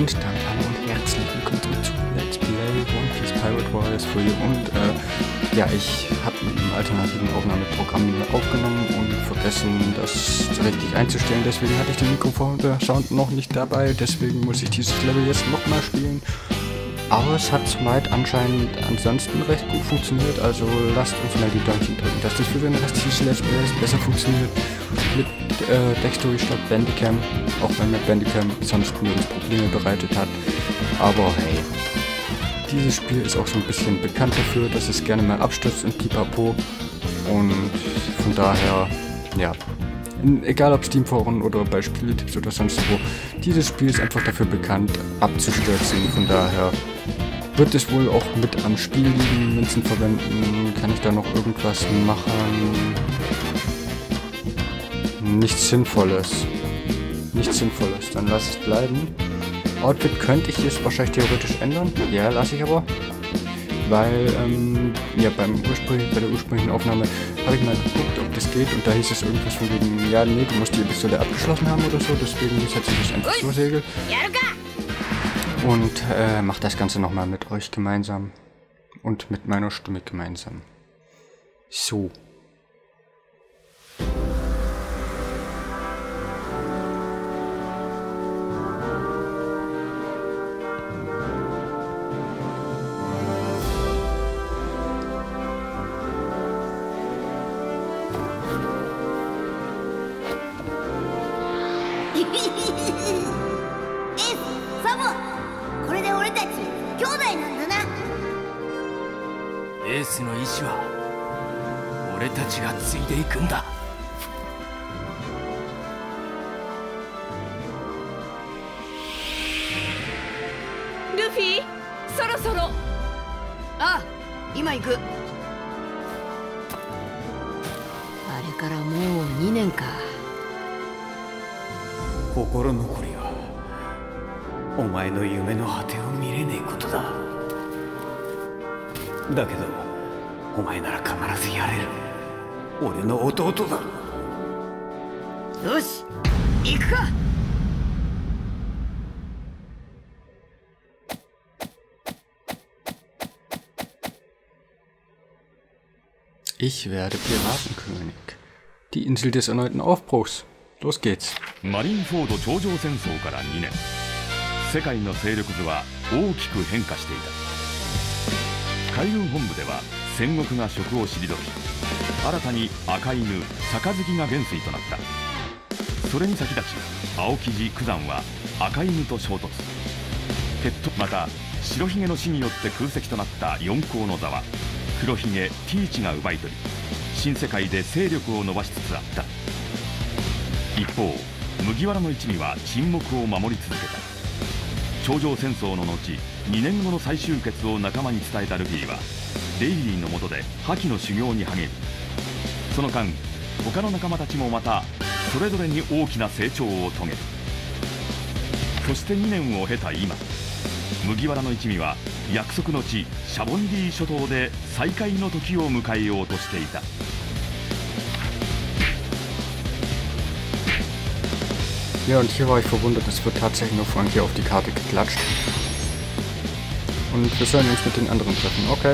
Und damit hallo und herzlich willkommen zurück zu Let's Play One Piece Pirate Warriors 3. Und ja, ich habe mit einem alternativen Aufnahmeprogramm aufgenommen und vergessen, das richtig einzustellen. Deswegen hatte ich den Mikrofon-Sound noch nicht dabei. Deswegen muss ich dieses Level jetzt nochmal spielen. Aber es hat soweit anscheinend ansonsten recht gut funktioniert. Also lasst uns mal die Däumchen drücken, dass das für den Rest dieses Let's Plays besser funktioniert. Mit Dextory statt Bandicam. Auch wenn mir Bandicam sonst nirgends Probleme bereitet hat. Aber hey. Dieses Spiel ist auch so ein bisschen bekannt dafür, dass es gerne mal abstürzt und pipapo. Und von daher, ja, egal ob Steam-Foren oder bei Spieletipps oder sonst wo, dieses Spiel ist einfach dafür bekannt, abzustürzen. Von daher wird es wohl auch mit am Spiel liegen. Münzen verwenden, kann ich da noch irgendwas machen? Nichts Sinnvolles. Nichts Sinnvolles, dann lass es bleiben. Outfit könnte ich jetzt wahrscheinlich theoretisch ändern. Ja, lasse ich aber. Weil, ja, bei der ursprünglichen Aufnahme habe ich mal geguckt, ob das geht. Und da hieß es irgendwas von wegen, ja, nee, du musst die Episode abgeschlossen haben oder so. Deswegen setze ich das einfach so Segel. Und mache das Ganze nochmal mit euch gemeinsam. Und mit meiner Stimme gemeinsam. So. エースの意志は俺たちが継いでいくんだ。 ルフィ、そろそろ。 ああ、今行く。あれからもう2年か。 心残りはお前の夢の果てを見れねえことだ。だけどお前なら必ずやれる。俺の弟だ。 よし、行くか。 Ich werde Piratenkönig. Die Insel des erneuten Aufbruchs. Los geht's. マリンフォード頂上戦争から2年、世界の勢力図は大きく変化していた。海軍本部では戦国が職を退き、新たに赤犬杯が元帥となった。それに先立ち青生地九山は赤犬と衝突。また白ひげの死によって空席となった四皇の座は黒ひげティーチが奪い取り、新世界で勢力を伸ばしつつあった。一方麦わらの一味は沈黙を守り続けた。頂上戦争の後、2年後の再集結を仲間に伝えたルフィはレイリーの下で覇気の修行に励み、その間他の仲間たちもまたそれぞれに大きな成長を遂げる。そして2年を経た今、麦わらの一味は約束の地シャボンディ諸島で再会の時を迎えようとしていた。 Ja, und hier war ich verwundert, es wird tatsächlich nur Frankie auf die Karte geklatscht. Und wir sollen uns mit den anderen treffen, okay.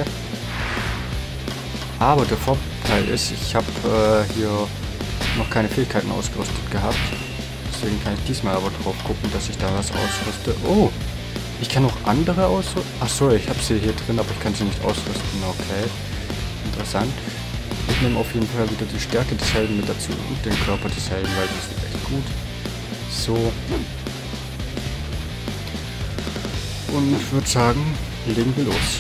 Aber der Vorteil ist, ich habe hier noch keine Fähigkeiten ausgerüstet gehabt. Deswegen kann ich diesmal aber drauf gucken, dass ich da was ausrüste. Oh, ich kann auch andere ausrüsten. Achso, ich habe sie hier drin, aber ich kann sie nicht ausrüsten, okay. Interessant. Ich nehme auf jeden Fall wieder die Stärke des Helden mit dazu und den Körper des Helden, weil das ist echt gut. So. Und ich würde sagen, legen wir los.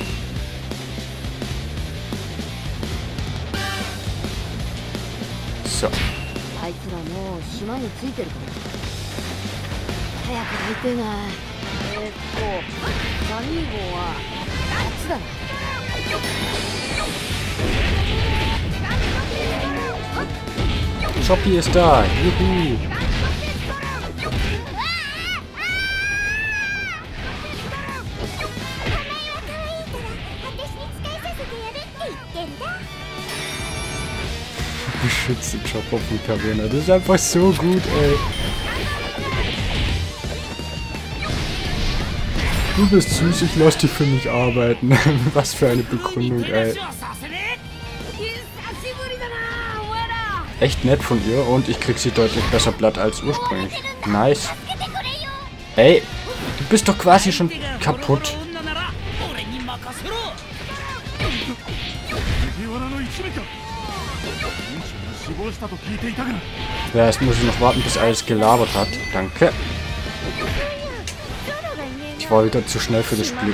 So. あいつらもう島に着いてるかも。早く会いてえな。サニー号はあっちだな。 Choppy ist da. Juhu. Beschütze Chopper von Carina. Das ist einfach so gut, ey. Du bist süß, ich lass dich für mich arbeiten. Was für eine Begründung, ey. Echt nett von ihr und ich krieg sie deutlich besser platt als ursprünglich. Nice. Ey, du bist doch quasi schon kaputt. Ja, jetzt muss ich noch warten, bis alles gelabert hat. Danke. Ich war wieder zu schnell für das Spiel.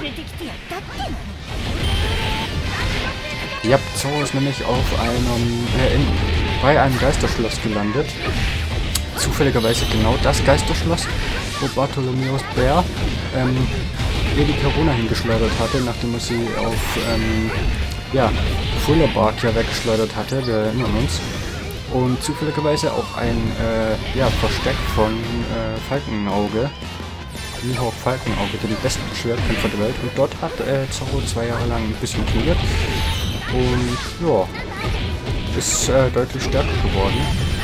Ja, Zorro ist nämlich auf bei einem Geisterschloss gelandet. Zufälligerweise genau das Geisterschloss, wo Bartholomeus Bär die Corona hingeschleudert hatte, nachdem er sie auf Fullerbark ja weggeschleudert hatte, wir erinnern uns. Und zufälligerweise auch ein Versteck von Falkenauge. Mihawk Falkenauge, den besten Schwertkämpfer der Welt. Und dort hat Zorro 2 Jahre lang ein bisschen trainiert. Und ja, ist deutlich stärker geworden.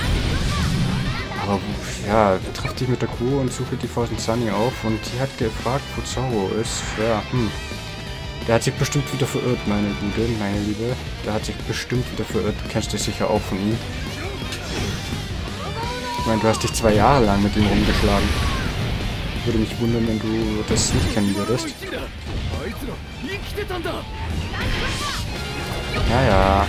Aber ja, trifft sich mit der Crew und sucht die Thousand Sunny auf. Und die hat gefragt, wo Zorro ist. Ja, Der hat sich bestimmt wieder verirrt, meine Liebe. Der hat sich bestimmt wieder verirrt. Du kennst dich sicher auch von ihm. Ich meine, du hast dich 2 Jahre lang mit ihm rumgeschlagen. Würde mich wundern, wenn du das nicht kennen würdest. Ja.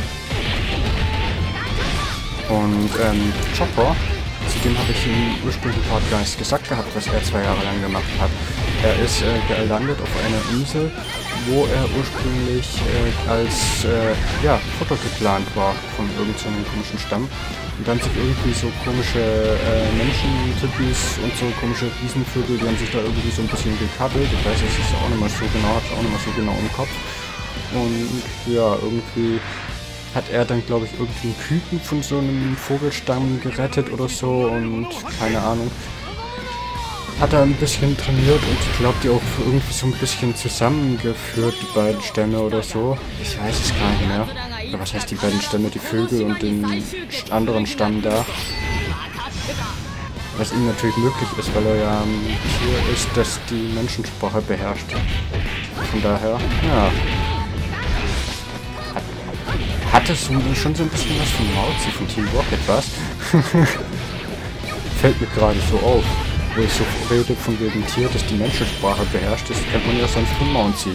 Und Chopper, zu dem habe ich im ursprünglichen Part gar nichts gesagt gehabt, was er 2 Jahre lang gemacht hat. Er ist gelandet auf einer Insel, wo er ursprünglich als Futter geplant war von irgendeinem komischen Stamm. Und dann sich irgendwie so komische Menschen-Typis und so komische Riesenvögel, die haben sich da irgendwie so ein bisschen gekabbelt. Ich weiß, es ist auch nicht mal so genau, hab's auch nicht mal so genau im Kopf. Und ja, irgendwie hat er dann, glaube ich, irgendeinen Küken von so einem Vogelstamm gerettet oder so und keine Ahnung. Hat er ein bisschen trainiert und ich glaube, die auch irgendwie so ein bisschen zusammengeführt, die beiden Stämme oder so. Ich weiß es gar nicht mehr. Oder was heißt die beiden Stämme, die Vögel und den anderen Stamm da. Was ihm natürlich möglich ist, weil er ja ein Tier ist, das die Menschensprache beherrscht. Von daher, ja. Hatte schon so ein bisschen was von Mauzi von Team Rocket, was? Fällt mir gerade so auf. Wo ich so rede von wegen Tier, das die Menschensprache beherrscht, das kennt man ja sonst von Mauzi.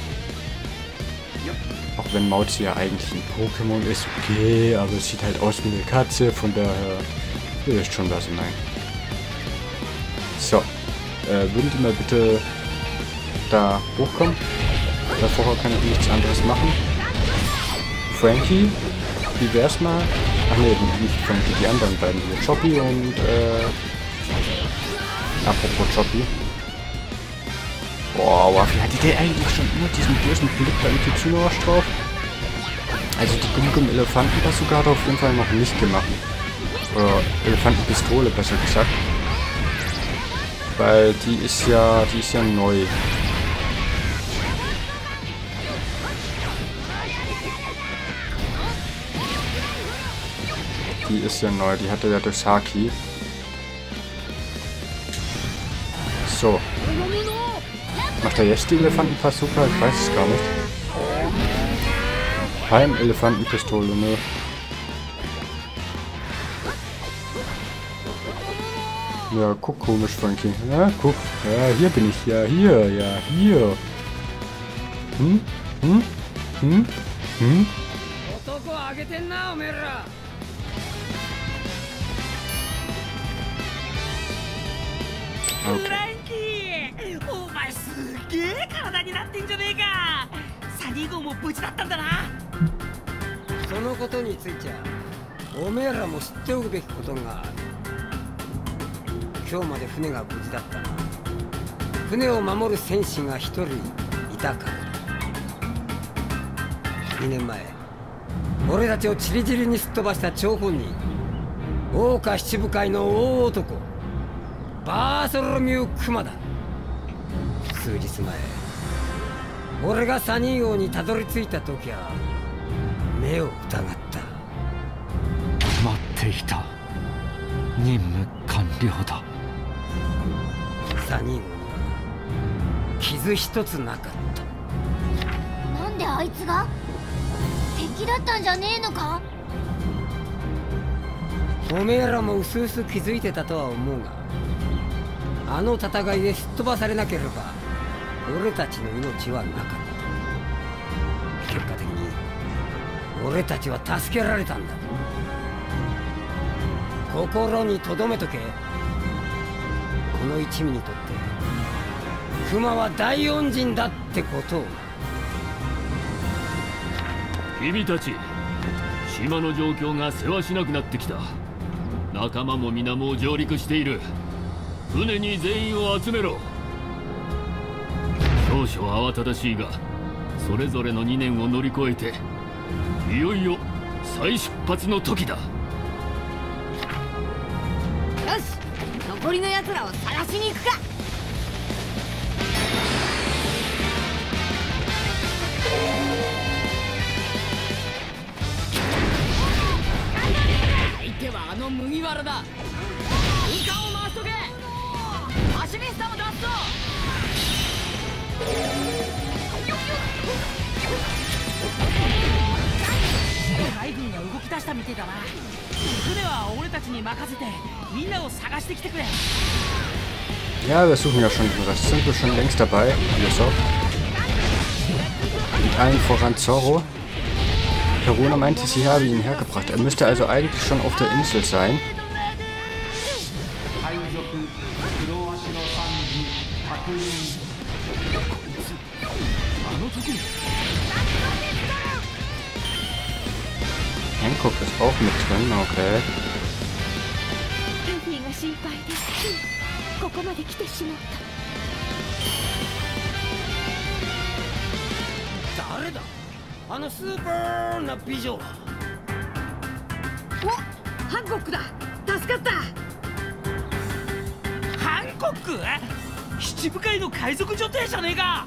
Auch wenn Mauzi ja eigentlich ein Pokémon ist, okay, aber es sieht halt aus wie eine Katze, von daher, ihr wisst schon, was ich meine. So, würden die mal bitte da hochkommen? Weil vorher kann ich nichts anderes machen. Frankie, wie wär's mal? Ach ne, nicht Frankie, die anderen beiden hier. Choppy und, apropos Choppy. Boah, wie hatte der eigentlich schon immer diesen bösen Blick beim Kitsune drauf? Also die Gum-Gum-Elefanten-Bazooka hat er auf jeden Fall noch nicht gemacht. Oder Elefantenpistole, besser gesagt. Weil die ist ja neu. Die ist ja neu, die hatte ja durch Haki. So. Macht er jetzt die Elefantenpazooka? Ich weiß es gar nicht. Heim-Elefantenpistole, ne? Ja, guck komisch, Frankie. Ja, guck. Ja, hier bin ich. Ja, hier. Ja, hier. Okay. お前すげえ体になってんじゃねえか。サニー号も無事だったんだな。 そのことについちゃおめえらも知っておくべきことがある。今日まで船が無事だったな。船を守る戦士が一人いたから。2年前俺たちをチリチリにすっ飛ばした張本人、桜花七部会の大男バーソロミュー・クマだ。数日前俺がサニー号にたどり着いた時は目を疑った。 待っていた。任務完了だ。 サニー号には傷一つなかった。 なんであいつが敵だったんじゃねえのか。 おめえらもうすうす気づいてたとは思うが、あの戦いですっ飛ばされなければ俺たちの命はなかった。結果的に俺たちは助けられたんだ。心に留めとけ。この一味にとって熊は大恩人だってことを。 君たち、島の状況がせわしなくなってきた。仲間も皆もう上陸している。船に全員を集めろ。少々慌ただしいが、それぞれの2年を乗り越えていよいよ再出発の時だ。よし、残りの奴らを探しに行くか。 相手はあの麦わらだ。空間を回しとけ。ハシミスタも出すぞ。海軍が動き出したみてえだな。船は俺たちに任せてみんなを探してきてくれ。 Ja, wir suchen ja schon den Rest. Sind wir schon längst dabei? Lysop. Und allen voran Zorro. Perona meinte, sie habe ihn hergebracht. Er müsste also eigentlich schon auf der Insel sein. Hancock ist auch mit drin, okay. ルフィが心配です。ここまで来てしまった。 誰だあのスーパーな美女は。 お、ハンコックだ。助かった。ハンコック？七部会の海賊女帝じゃねえか。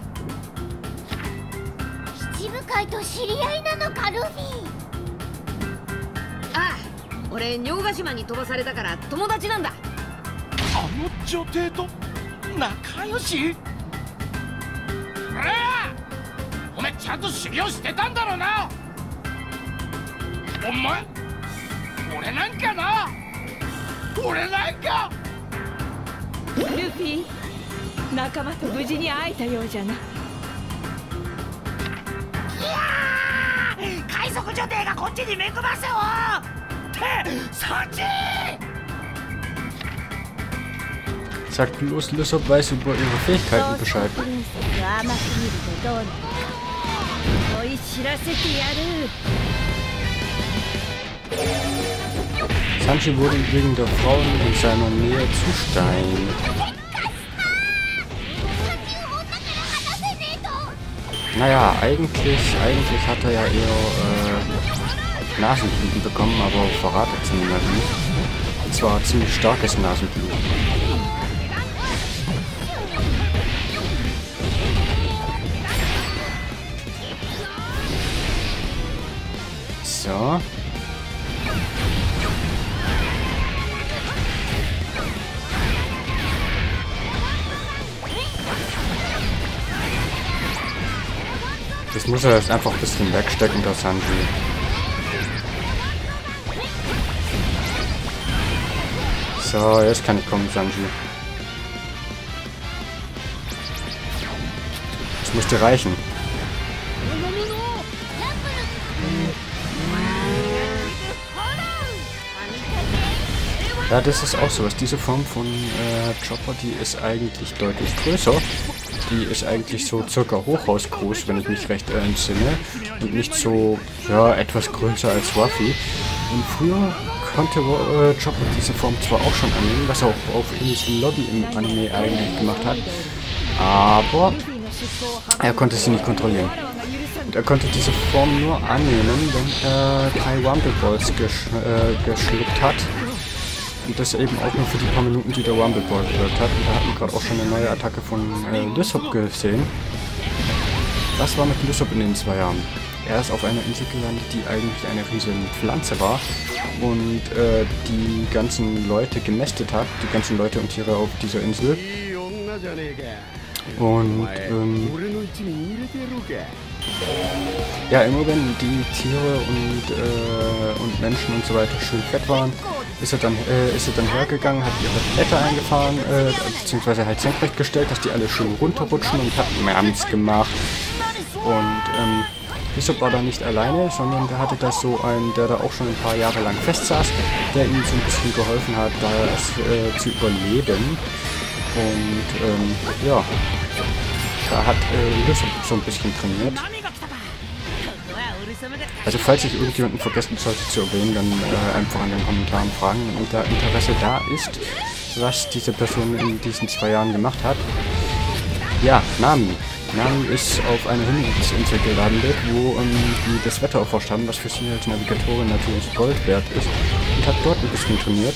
七部会と知り合いなのか、ルフィ。 ああ、俺尿ヶ島に飛ばされたから友達なんだ。あの女帝と仲良し？お前ちゃんと修行してたんだろうな。お前、俺なんかな。俺なんか。 ルフィ、仲間と無事に会えたようじゃな。 いやー、海賊女帝がこっちに目くばせをってそっち。 Sagt bloß, Lysop weiß über ihre Fähigkeiten Bescheid. Sanji wurde wegen der Frauen in seiner Nähe zu Stein. Naja, eigentlich hat er ja eher Nasenbluten bekommen, aber verratet es niemandem. Und zwar ziemlich starkes Nasenbluten. So. Das muss er jetzt einfach ein bisschen wegstecken, der Sanji. So, jetzt kann ich kommen, Sanji. Das müsste reichen. Ja, das ist auch sowas. Diese Form von Chopper, die ist eigentlich deutlich größer. Die ist eigentlich so circa hochhausgroß, wenn ich mich recht entsinne. Und nicht so, ja, etwas größer als Ruffy. Und früher konnte Chopper diese Form zwar auch schon annehmen, was er auch auf Insel Lobby im Anime eigentlich gemacht hat. Aber er konnte sie nicht kontrollieren. Und er konnte diese Form nur annehmen, wenn er 3 Rumble Balls geschluckt hat. Und das eben auch nur für die paar Minuten, die der Rumble Ball gewirkt hat. Und da hatten wir gerade auch schon eine neue Attacke von Lysop gesehen. Was war mit Lysop in den 2 Jahren? Er ist auf einer Insel gelandet, die eigentlich eine riesige Pflanze war. Und die ganzen Leute gemästet hat. Die ganzen Leute und Tiere auf dieser Insel. Und ja, immer wenn die Tiere und Menschen und so weiter schön fett waren, ist er dann hergegangen, hat ihre Blätter eingefahren, beziehungsweise halt senkrecht gestellt, dass die alle schön runterrutschen und hat Mams gemacht. Und Bishop war da nicht alleine, sondern der hatte da so einen, der da auch schon ein paar Jahre lang festsaß, der ihm so ein bisschen geholfen hat, das zu überleben. Und ja, da hat Bishop so ein bisschen trainiert. Also falls ich irgendjemanden vergessen sollte zu erwähnen, dann einfach in den Kommentaren fragen, und da Interesse da ist, was diese Person in diesen 2 Jahren gemacht hat. Ja, Nami. Nami ist auf einer Himmelsinsel gelandet, wo die das Wetter erforscht haben, was für sie als Navigatorin natürlich Gold wert ist, und hat dort ein bisschen trainiert.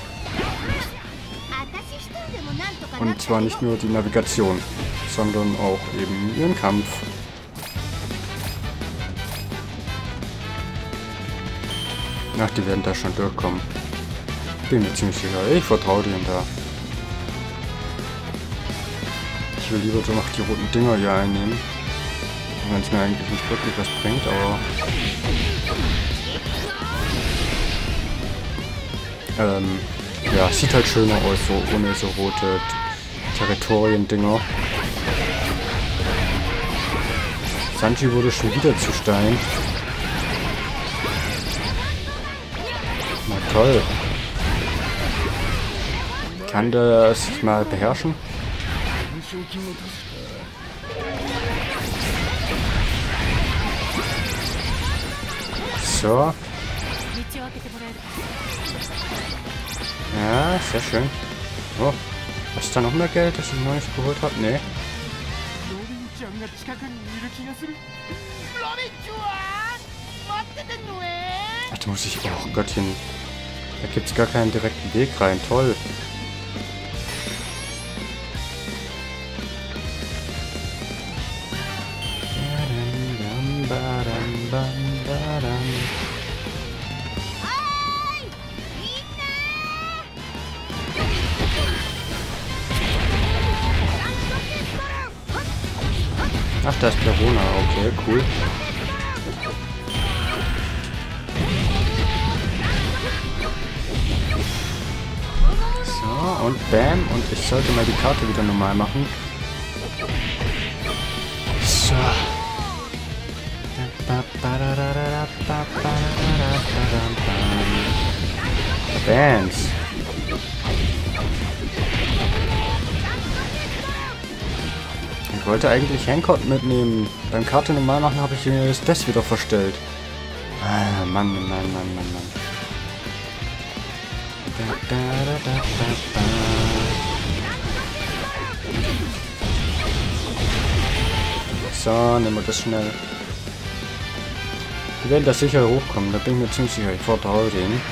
Und zwar nicht nur die Navigation, sondern auch eben ihren Kampf. Ach, die werden da schon durchkommen. Bin mir ziemlich sicher. Ich vertraue denen da. Ich will lieber so noch die roten Dinger hier einnehmen. Wenn es mir eigentlich nicht wirklich was bringt, aber... ja, sieht halt schöner aus, so ohne so rote Territorien-Dinger. Sanji wurde schon wieder zu Stein. Na toll. Kann der sich mal beherrschen? So. Ja, sehr schön. Oh, hast du da noch mehr Geld, das ich noch nicht geholt habe? Nee. Ach, da muss ich... Oh Gottchen. Da gibt es gar keinen direkten Weg rein. Toll. Ach, da ist Perona. Okay, cool. So, und bam. Und ich sollte mal die Karte wieder normal machen. So. Bands. Ich wollte eigentlich Hancock mitnehmen. Beim Karte normal machen habe ich mir das wieder verstellt. Ah, Mann. So, nehmen wir das schnell. Die werden da sicher hochkommen, da bin ich mir ziemlich sicher. Ich vertraue denen.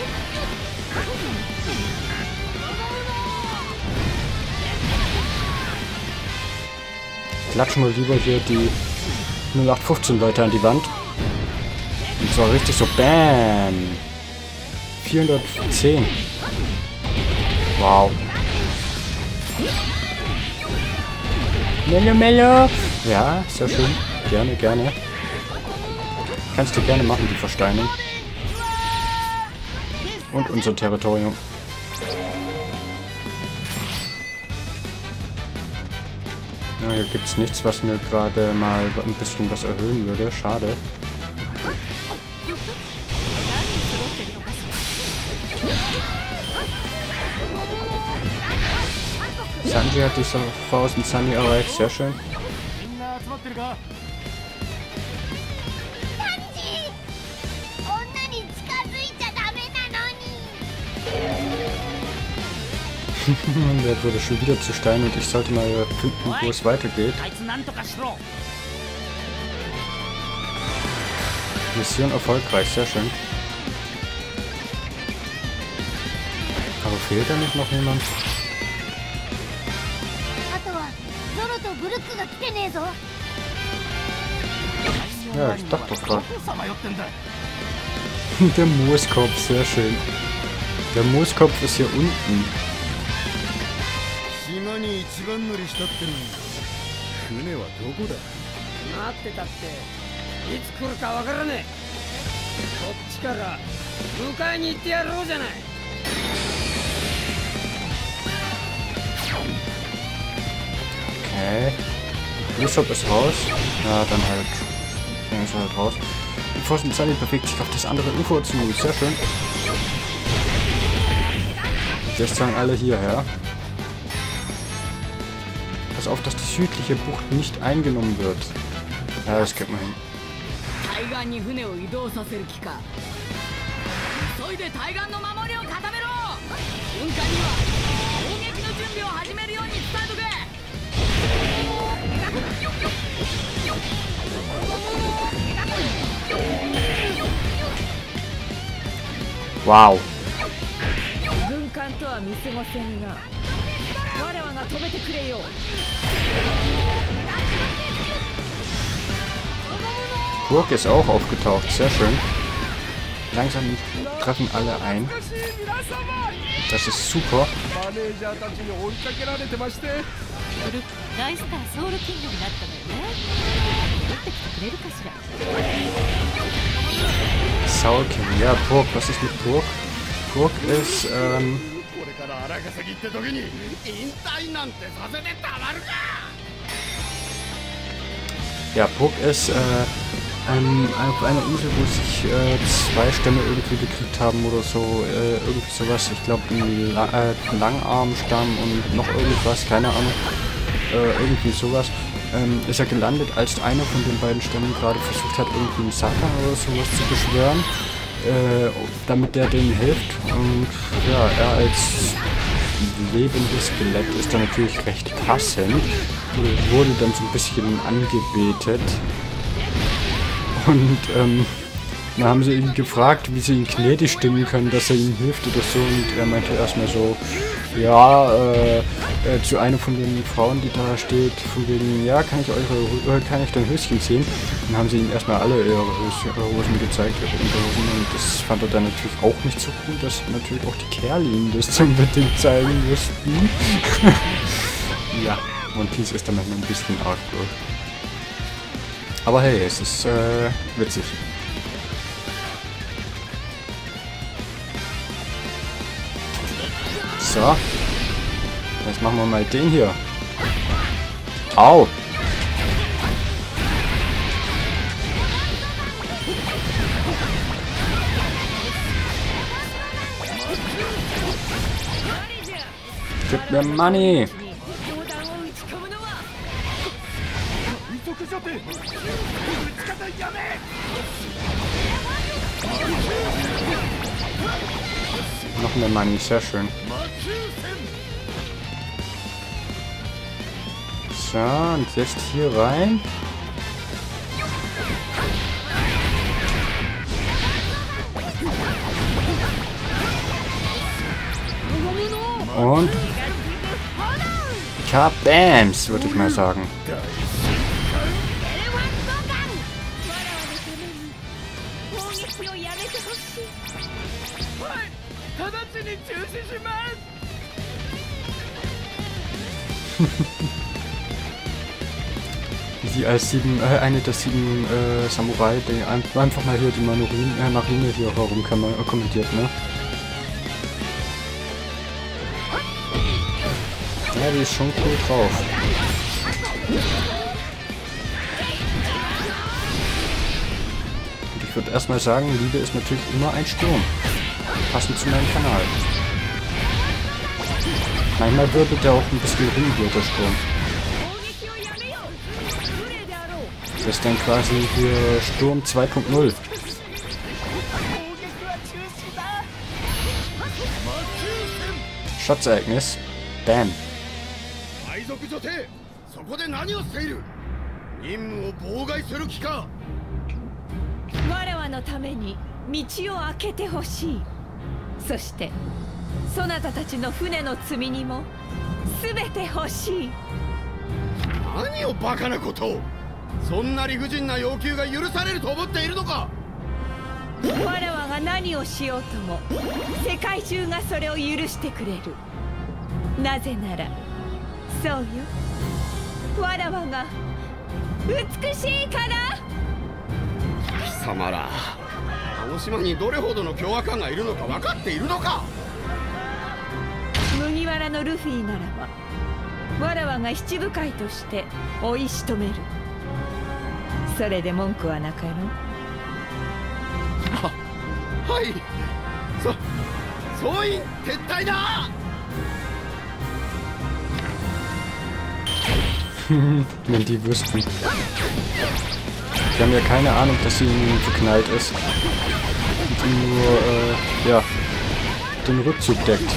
Klatschen wir lieber hier die 0815 Leute an die Wand. Und zwar richtig so BAM! 410. Wow. Mello. Ja, sehr schön. Gerne. Kannst du gerne machen, die Versteinung. Und unser Territorium. Ja, hier gibt es nichts, was mir gerade mal ein bisschen was erhöhen würde. Schade. Sanji hat die Faust und Sunny erreicht. Sehr schön. Der wurde schon wieder zu Stein und ich sollte mal finden, wo es weitergeht. Mission erfolgreich, sehr schön. Aber fehlt da nicht noch jemand? Ja, ich dachte doch gerade. Der Mooskopf, sehr schön. Der Mooskopf ist hier unten. 船はどこだ。待ってたっていつ来るかわからねえ。こっちから迎えに行ってやろうじゃない。 Okay. Usopp ist raus. Ja, dann halt. Dann ist er halt raus. Die Forschung Sunny bewegt sich auf das andere Ufer zu. Sehr schön. Jetzt sagen alle hierher. Pass auf, dass die südliche Bucht nicht eingenommen wird. Ja, das kriegt man hin. Wow. 軍艦とは見過ごせんが、我らが止めてくれよ。 Burg ist auch aufgetaucht, sehr schön. Langsam treffen alle ein. Das ist super. Soul King, ja, Burg, was ist mit Burg? Burg ist, ja, Burg ist, auf einer Insel, wo sich zwei Stämme irgendwie bekriegt haben oder so, irgendwie sowas. Ich glaube, ein Langarmstamm und noch irgendwas, keine Ahnung, irgendwie sowas. Ist er gelandet, als einer von den beiden Stämmen gerade versucht hat, irgendwie einen Satan oder sowas zu beschwören, damit der denen hilft. Und ja, er als lebendes Skelett ist dann natürlich recht passend, wurde dann so ein bisschen angebetet. Und dann haben sie ihn gefragt, wie sie ihn gnädig stimmen können, dass er ihnen hilft oder so. Und er meinte erstmal so, ja, zu einer von den Frauen, die da steht, von wegen, ja, kann ich dein Höschen sehen? Dann haben sie ihm erstmal alle ihre Hosen gezeigt, ihre Unterhosen. Und das fand er dann natürlich auch nicht so gut, dass natürlich auch die Kerle ihm das unbedingt zeigen mussten. Ja, One Piece ist da manchmal ein bisschen arg durch. Aber hey, es ist witzig. So. Jetzt machen wir mal den hier. Au! Gib mir Money! Noch mehr Money, sehr schön. So, und jetzt hier rein. Und Kabams, würde ich mal sagen. Sie als eine der 7 Samurai, die einfach mal hier die Marine hier herum kommentiert, ne? Ja, die ist schon cool drauf. Und ich würde erstmal sagen, Liebe ist natürlich immer ein Sturm. Passend zu meinem Kanal. Manchmal wirbelt er auch ein bisschen rum hier, der Sturm. Das ist dann quasi hier Sturm 2.0. Schatzereignis. Bam. そこで何をしている？任務を妨害する気か？ 我らのために道を開けてほしい。そしてそなたたちの船の積み荷も全て欲しい。 何をバカなことを！そんな理不尽な要求が許されると思っているのか？ 我らが何をしようとも世界中がそれを許してくれる。なぜならそうよ、 わらわが美しいから貴様らあの島にどれほどの凶悪犯がいるのか分かっているのか。 麦わらのルフィならばわらわが七部会として追いしとめる。それで文句はなかろう。 はい、総員撤退だ。 Wenn die wüssten. Die haben ja keine Ahnung, dass sie ihnen verknallt ist. Und die nur, ja, den Rückzug deckt.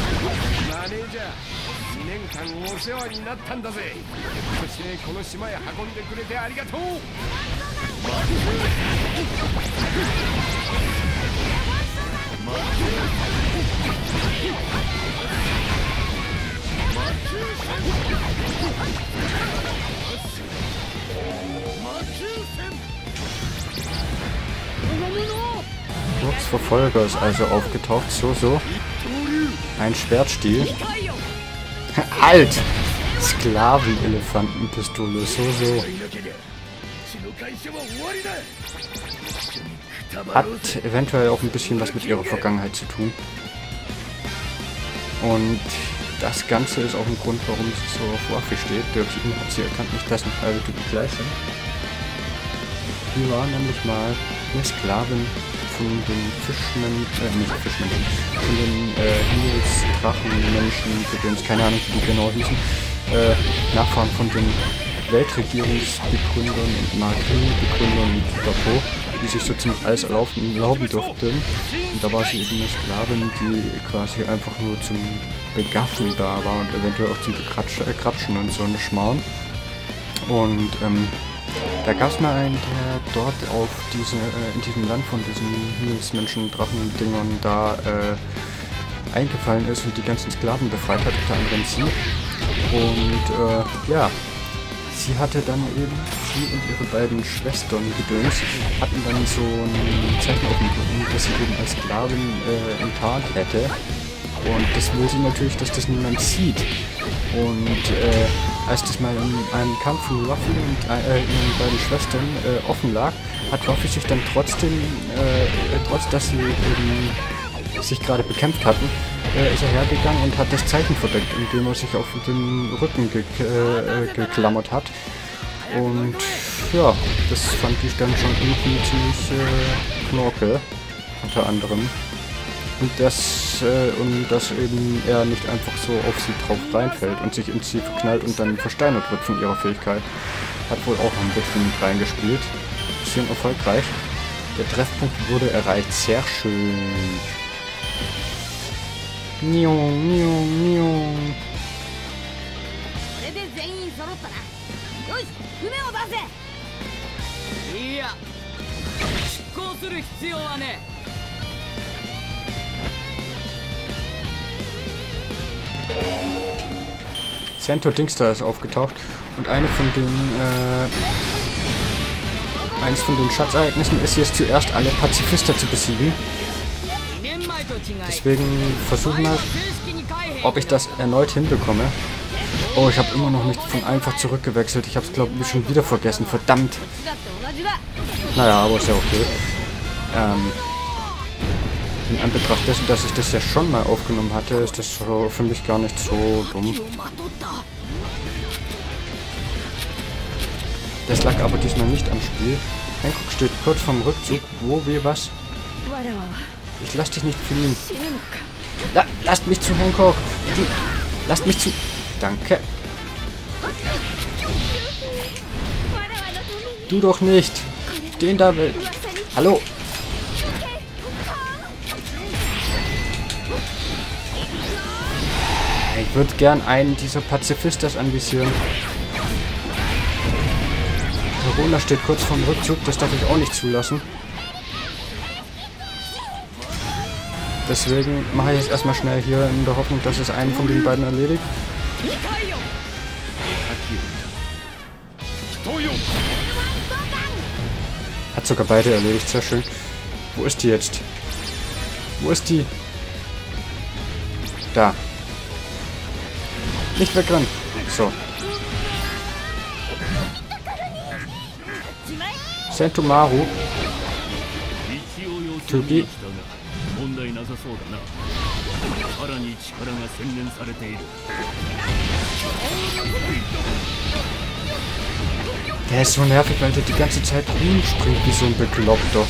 Brooks Verfolger ist also aufgetaucht. So. Ein Schwertstiel. Alt! Sklavenelefantenpistole. So. Hat eventuell auch ein bisschen was mit ihrer Vergangenheit zu tun. Und das Ganze ist auch ein Grund, warum sie so auf Waffe steht. Der Typen hat sie erkannt, nicht das nicht alle Typen gleich sind. Die war nämlich mal eine Sklavin von den von den Himmelsdrachenmenschen, keine Ahnung, wie die genau hießen, Nachfahren von den Weltregierungsbegründern und Marquis-Begründern und Pipapo, die sich so ziemlich alles erlauben durften. Und da war sie eben eine Sklavin, die quasi einfach nur zum Begaffen da war und eventuell auch zum Krapschen und so eine Schmarrn. Und da gab es mal einen, der dort auf in diesem Land von diesen Himmelsmenschen, Drachendingern da eingefallen ist und die ganzen Sklaven befreit hat, unter anderem sie. Und ja, sie hatte dann eben, sie und ihre beiden Schwestern gedöns, hatten dann so ein Zeichen auf dem Rücken, dass sie eben als Sklavin enttarnt hätte. Und das will sie natürlich, dass das niemand sieht. Und als das mal in einem Kampf von Ruffy und ihren beiden Schwestern offen lag, hat Ruffy sich dann trotzdem, trotz dass sie eben sich gerade bekämpft hatten, ist er hergegangen und hat das Zeichen verdeckt, indem er sich auf den Rücken geklammert hat. Und ja, das fand ich dann schon irgendwie ziemlich knorke, unter anderem. Und dass eben er nicht einfach so auf sie drauf reinfällt und sich in sie verknallt und dann versteinert wird von ihrer Fähigkeit. Hat wohl auch ein bisschen reingespielt. Bisschen erfolgreich. Der Treffpunkt wurde erreicht. Sehr schön. Niong, niong, niong. Sento Dingstar ist aufgetaucht und eines von den Schatzereignissen ist jetzt zuerst alle Pazifister zu besiegen. Deswegen versuchen wir, ob ich das erneut hinbekomme. Oh, ich habe immer noch nicht von einfach zurückgewechselt. Ich habe es, glaube ich, schon wieder vergessen. Verdammt. Naja, aber ist ja okay. In Anbetracht dessen, dass ich das ja schon mal aufgenommen hatte, ist das für mich gar nicht so dumm. Das lag aber diesmal nicht am Spiel. Hancock steht kurz vorm Rückzug. Wo, wie, was? Ich lass dich nicht fliehen. Lasst mich zu, Hancock! Lasst mich zu... Danke. Du doch nicht. Den da will... Hallo? Ich würde gern einen dieser Pazifistas anvisieren. Verona steht kurz vorm Rückzug, das darf ich auch nicht zulassen. Deswegen mache ich es erstmal schnell hier in der Hoffnung, dass es einen von den beiden erledigt. Hat sogar beide erledigt, sehr schön. Wo ist die jetzt? Wo ist die? Da. Nicht wegrennen. So. Sentomaru. Tugi. 問題なさそうだな。さらに力が洗練されている。 Der ist so nervig, weil der die ganze Zeit rumspringt wie so ein Bekloppter.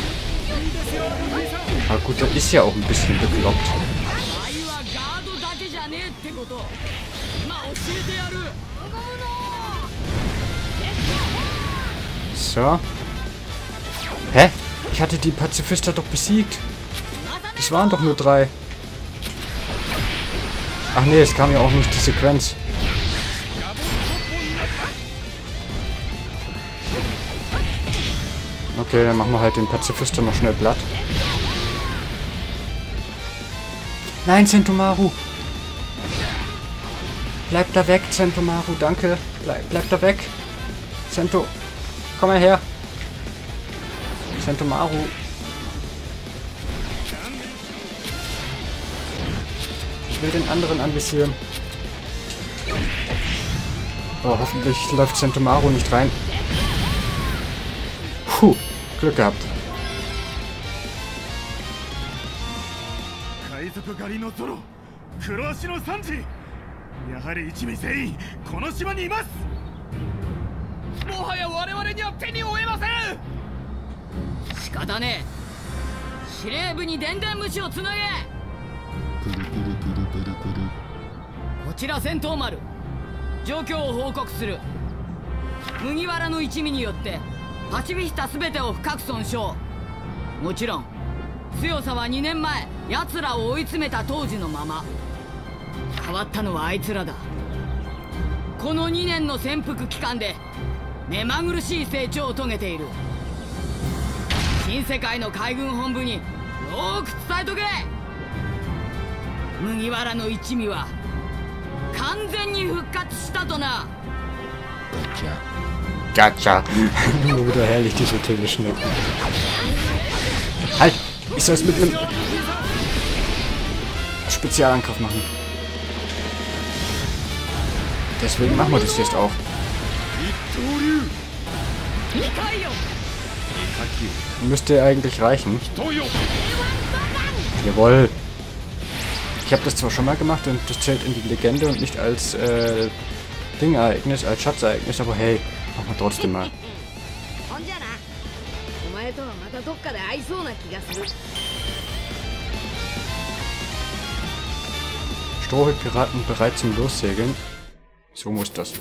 Aber gut, der ist ja auch ein bisschen bekloppt. So. Hä? Ich hatte die Pazifister doch besiegt. Das waren doch nur 3. Ach nee, es kam ja auch nicht die Sequenz. Okay, dann machen wir halt den Pazifister noch schnell platt. Nein, Sentomaru! Bleib da weg, Sentomaru, danke. Bleib da weg. Sento, komm mal her. Sentomaru. Ich will den anderen anvisieren. Oh, hoffentlich läuft Sentomaru nicht rein. Puh, Glück gehabt. パチフィスタ全てを深く損傷。もちろん強さは2年前奴らを追い詰めた当時のまま。変わったのはあいつらだ。この2年の潜伏期間で目まぐるしい成長を遂げている。新世界の海軍本部によーく伝えとけ。麦わらの一味は完全に復活したとな。 Gacha. Nur wieder herrlich, diese Teleschnecken. Halt! Ich soll es mit einem Spezialangriff machen. Deswegen machen wir das jetzt auch. Müsste eigentlich reichen. Jawohl. Ich habe das zwar schon mal gemacht und das zählt in die Legende und nicht als Dingereignis, als Schatzereignis, aber hey. Machen wir trotzdem mal. Strohhutpiraten bereit zum Lossegeln. So muss das.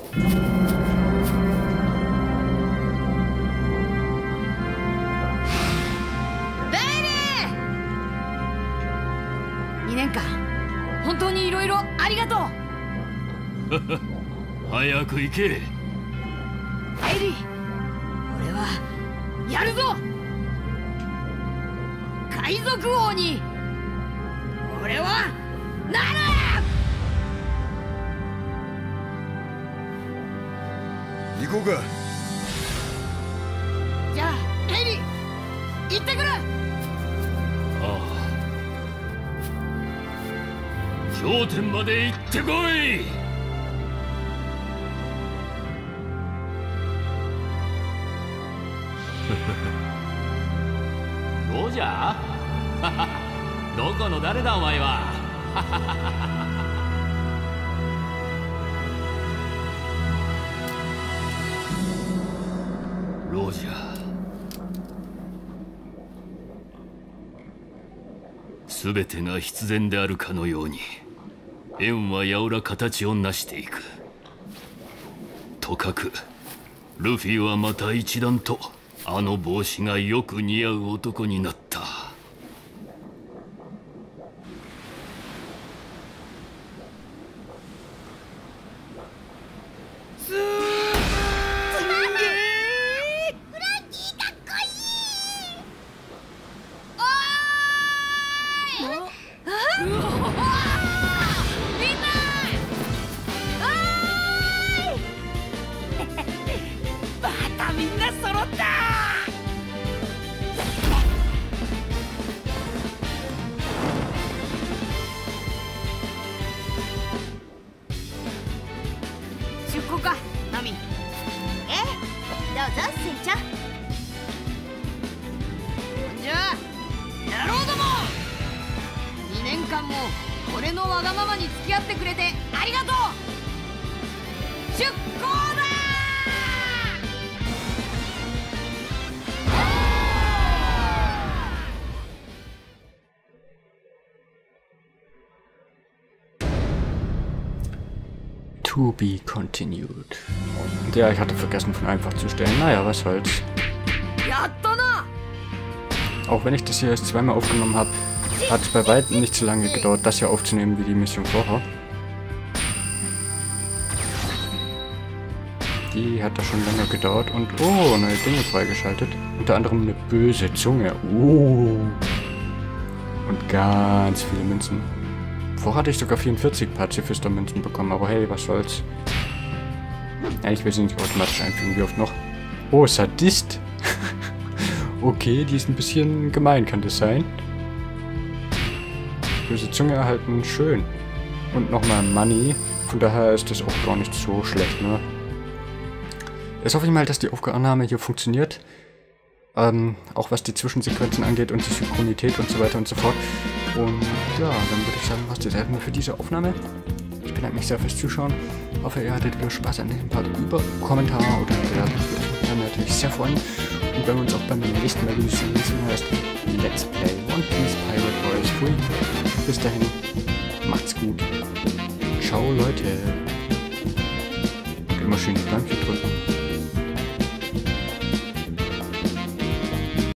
2年間本当にいろいろありがとう。 早く行け。 エリー、俺はやるぞ。海賊王に俺はなる。 行こうか。 じゃあエリー、行ってくる。 ああ、頂点まで行ってこい。どうじゃどこの誰だお前は。ロージャー、すべてが必然であるかのように円はやおら形を成していく。とかくルフィはまた一段とあの帽子がよく似合う男になった。 間も俺のわがままに付き合ってくれてありがとう。出航だ To be continued. Und ja, ich hatte vergessen von einfach zu stellen. Naja, was soll's. Auch wenn ich das hier erst zweimal aufgenommen habe, hat es bei weitem nicht so lange gedauert, das hier aufzunehmen wie die Mission vorher. Die hat da schon länger gedauert und oh, neue Dinge freigeschaltet. Unter anderem eine böse Zunge. Oh. Und ganz viele Münzen. Vorher hatte ich sogar 44 Pazifister-Münzen bekommen, aber hey, was soll's. Ja, ich will sie nicht automatisch einfügen, wie oft noch. Oh, Sadist. Okay, die ist ein bisschen gemein, kann das sein? Böse Zunge erhalten, schön. Und nochmal Money, von daher ist das auch gar nicht so schlecht, ne? Jetzt hoffe ich mal, dass die Aufnahme hier funktioniert. Auch was die Zwischensequenzen angeht und die Synchronität und so weiter und so fort. Und ja, dann würde ich sagen, was das erstmal für diese Aufnahme. Ich bedanke mich sehr fürs Zuschauen. Hoffe, ihr hattet wieder Spaß an diesem Part. Über Kommentare oder Bewertung würde ich mich natürlich sehr freuen. Und wenn wir uns auch beim nächsten Mal wieder sehen, heißt Let's Play One Piece Pirate Warriors 3. Bis dahin, macht's gut. Ciao, Leute. Und immer schön die Däumchen drücken.